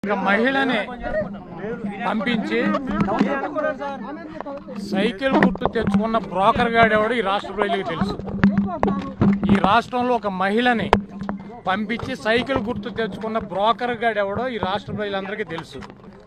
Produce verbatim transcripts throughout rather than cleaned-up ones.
ఒక మహిళని పంపించి సైకిల్ గుర్తు తెచ్చుకున్న బ్రోకర్ గాడు ఎవడు ఈ రాష్ట్ర ప్రజలకు తెలుసు. ఈ రాష్ట్రంలో ఒక మహిళని పంపించి సైకిల్ గుర్తు తెచ్చుకున్న బ్రోకర్ గాడు ఎవడో ఈ రాష్ట్ర ప్రజలందరికీ తెలుసు.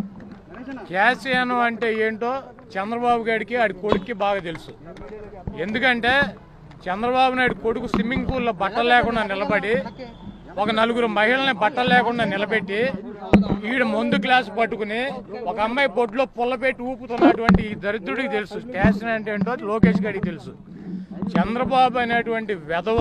క్యాసియానో అంటే ఏంటో చంద్రబాబు గారికి ఆడి కొడుక్కి బాగా తెలుసు. ఎందుకంటే చంద్రబాబు నాయుడు కొడుకు స్విమ్మింగ్ పూల్లో బట్టలు లేకుండా నిలబడి ఒక నలుగురు మహిళల్ని బట్టలు లేకుండా నిలబెట్టి ఈడ ముందు గ్లాసు పట్టుకుని ఒక అమ్మాయి పొట్టులో పుల్ల పెట్టి ఊపుతున్నటువంటి ఈ దరిద్రుడికి తెలుసు క్యాసియానో అంటే ఏంటో లోకేష్ గారికి తెలుసు. చంద్రబాబు అనేటువంటి వెధవ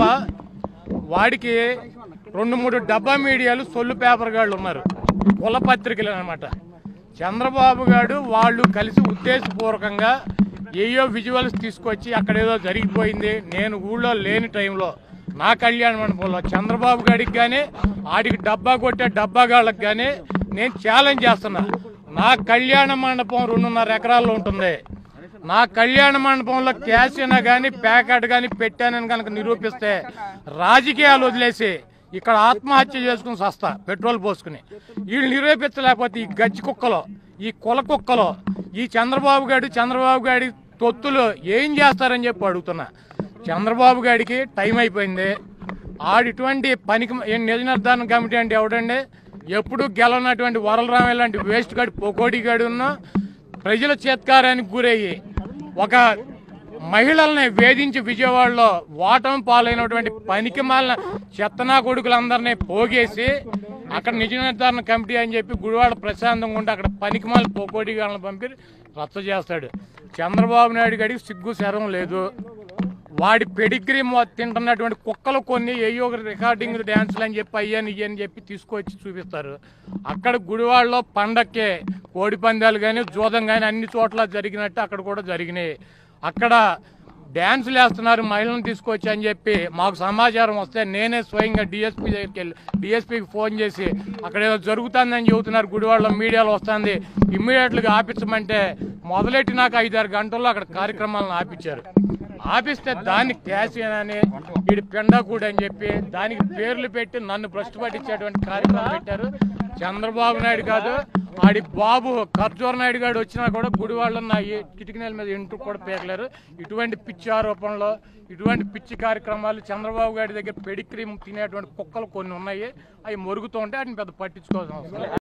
వాడికి రెండు మూడు డబ్బా మీడియాలు సొల్లు పేపర్ గాళ్ళు ఉన్నారు, కుల పత్రికలు అనమాట. చంద్రబాబు గారు వాళ్ళు కలిసి ఉద్దేశపూర్వకంగా ఏయో విజువల్స్ తీసుకొచ్చి అక్కడేదో జరిగిపోయింది, నేను ఊళ్ళో లేని టైంలో నా కళ్యాణ మండపంలో చంద్రబాబు గారికి కానీ ఆడికి డబ్బా కొట్టే డబ్బాగాళ్ళకి కానీ నేను ఛాలెంజ్ చేస్తున్నా. నా కళ్యాణ మండపం రెండున్నర ఎకరాల్లో ఉంటుంది. నా కళ్యాణ మండపంలో క్యాసియానో కానీ ప్యాకెట్ కానీ పెట్టానని కనుక నిరూపిస్తే రాజకీయాలు వదిలేసి ఇక్కడ ఆత్మహత్య చేసుకుని సస్తా పెట్రోల్ పోసుకుని. వీళ్ళు నిరూపించలేకపోతే ఈ గజ్జి కుక్కలో, ఈ కుల కుక్కలో, ఈ చంద్రబాబు గారి చంద్రబాబు గారి తొత్తులు ఏం చేస్తారని చెప్పి అడుగుతున్నా. చంద్రబాబు గారికి టైం అయిపోయింది. ఆడిటువంటి పనికి నిజ నిర్ధారణ కమిటీ అంటే ఎవడండి? ఎప్పుడు గెలవనటువంటి వరలరామ లాంటి వేస్ట్ గాడి పొకోడి గాడి ఉన్న ప్రజల చేత్కారానికి గురయ్యి ఒక మహిళల్ని వేధించి విజయవాడలో ఓటమి పాలైనటువంటి పనికి మాలిన చెత్తనా కొడుకులందరినీ పోగేసి అక్కడ నిజ నిర్ధారణ కమిటీ అని చెప్పి గుడివాడ ప్రశాంతంగా ఉంటే అక్కడ పనికి మాలిన పోకోడి గాళ్ళని పంపి రచ్చ చేస్తాడు. చంద్రబాబు నాయుడు గారికి సిగ్గు శరం లేదు. వాడి పెడిగ్రీ తింటున్నటువంటి కుక్కలు కొన్ని ఏయో రికార్డింగ్ డ్యాన్సులు అని చెప్పి అయ్యని ఇయ్యని చెప్పి తీసుకొచ్చి చూపిస్తారు. అక్కడ గుడివాడలో పండక్కే కోడి పందాలు కానీ జూదం కానీ అన్ని చోట్ల జరిగినట్టు అక్కడ కూడా జరిగినాయి. అక్కడ డ్యాన్సులు వేస్తున్నారు మహిళలను తీసుకొచ్చి అని చెప్పి మాకు సమాచారం వస్తే నేనే స్వయంగా డిఎస్పీ దగ్గరికి వెళ్ళి డిఎస్పీకి ఫోన్ చేసి అక్కడ ఏదో జరుగుతుందని చెబుతున్నారు, గుడివాడలో మీడియాలో వస్తుంది, ఇమ్మీడియట్గా ఆపించమంటే మొదలెట్టినాక ఐదారు గంటల్లో అక్కడ కార్యక్రమాలను ఆపించారు. ఆపిస్తే దానికి క్యాసియానో అని వీడి పెండాకూడి అని చెప్పి దానికి పేర్లు పెట్టి నన్ను భ్రష్టు పట్టించేటువంటి కార్యక్రమం పెట్టారు. చంద్రబాబు నాయుడు కాదు, ఆడి బాబు ఖర్జూర నాయుడు గారు వచ్చినా కూడా గుడివాడలో నా కిటికీల మీద ఇంటూ కూడా పేర్లేరు. ఇటువంటి పిచ్చి ఆరోపణలు, ఇటువంటి పిచ్చి కార్యక్రమాలు చంద్రబాబు గారి దగ్గర పెడిక్రీమ్ తినేటువంటి కుక్కలు కొన్ని ఉన్నాయి, అవి మొరుగుతూ ఉంటే వాటిని పెద్ద పట్టించుకోవాల్సిన అవసరం లేదు.